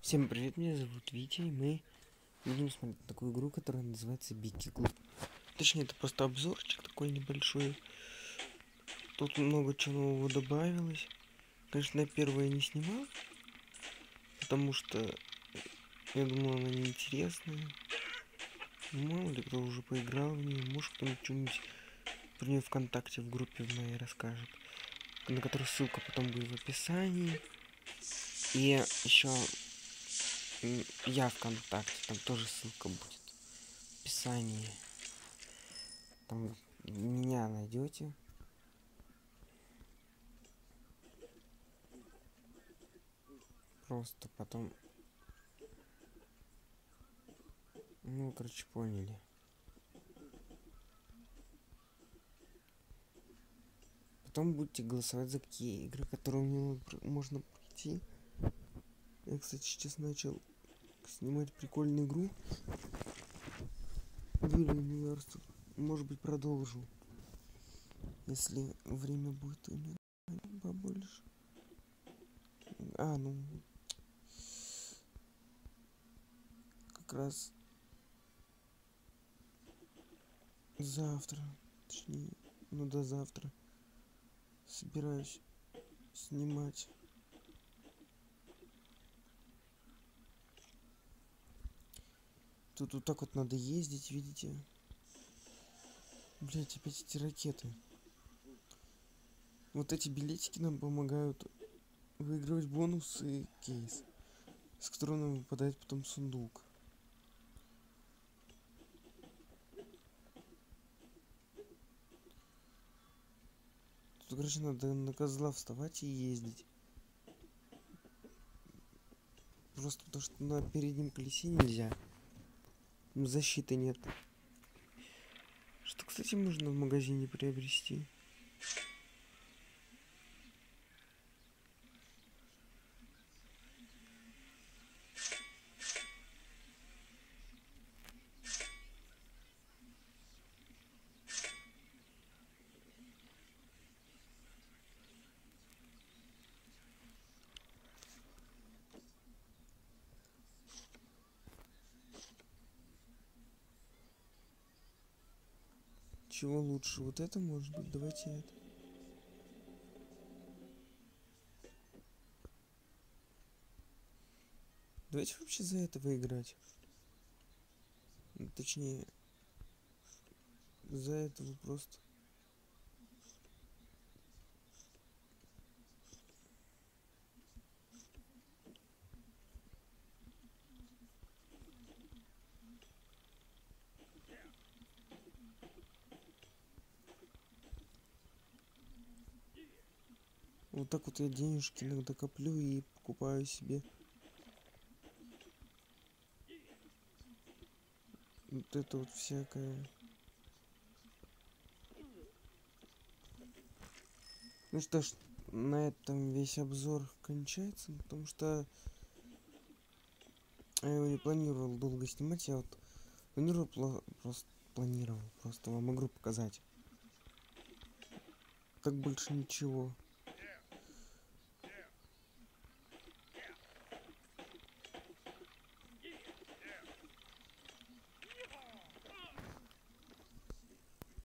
Всем привет, меня зовут Витя, и мы будем смотреть такую игру, которая называется Бики Клуб. Точнее, это просто обзорчик такой небольшой. Тут много чего нового добавилось. Конечно, я первое не снимал, потому что я думал, она неинтересная. Мало ли кто уже поиграл в нее, может кто-нибудь что-нибудь про нее ВКонтакте в группе в моей расскажет, на которую ссылка потом будет в описании. И еще я ВКонтакте, там тоже ссылка будет в описании. Там меня найдете. Просто потом... Ну, короче, поняли. Потом будете голосовать за какие игры, которые мне можно пройти. Я, кстати, сейчас начал снимать прикольную игру. Дуэль университет. Может быть, продолжу. Если время будет у меня побольше. Ну... Как раз... Завтра. Точнее, ну до завтра. Собираюсь снимать. Тут вот так вот надо ездить, видите? Блять, опять эти ракеты. Вот эти билетики нам помогают выигрывать бонусы и кейс, с которого нам выпадает потом сундук. Тут, короче, надо на козла вставать и ездить. Просто потому что на переднем колесе нельзя. Защиты нет. Что, кстати, можно в магазине приобрести. Чего лучше? Вот это может быть? Давайте это. Давайте вообще за этого играть. Точнее, за этого просто. Вот так вот я денежки иногда коплю и покупаю себе вот это вот всякое. Ну что ж, на этом весь обзор кончается, потому что я его не планировал долго снимать, я вот планировал просто вам игру показать. Так больше ничего.